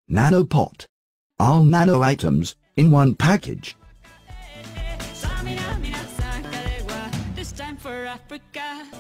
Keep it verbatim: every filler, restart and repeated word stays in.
Nanopot. All nano items, in one package. This time for Africa.